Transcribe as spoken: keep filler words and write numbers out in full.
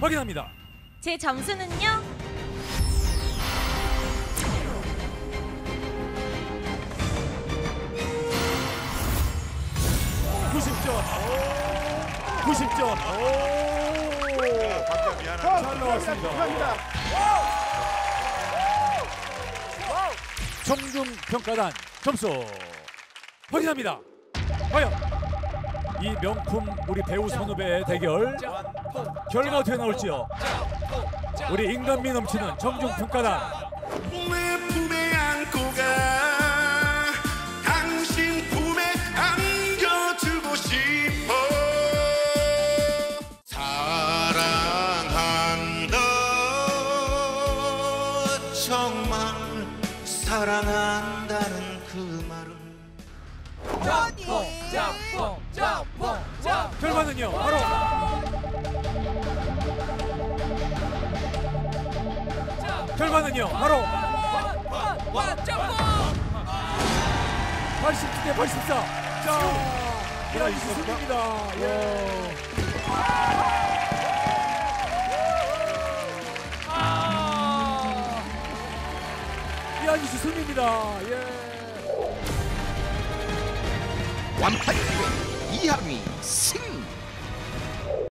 확인합니다. 제 점수는요? 구십 점. 구십 점. 잘 나왔습니다. 청중평가단 점수 확인합니다. 과연 이 명품 우리 배우 선후배의 대결 결과 어떻게 나올지요. 우리 인간미 넘치는 청중평가단. 내 품에 안고 가 당신 품에 안겨주고 싶어 사랑한다 정말 사랑한다는 그 말은 짬뽕 짬뽕 짬뽕 짬뽕. 결과는요 바로 결과는요 바로 팔십칠 대 팔십사. 자, 이라이시 승리입니다. 예. 이라이시 승리입니다. 예. 완판 기회 이항위 승.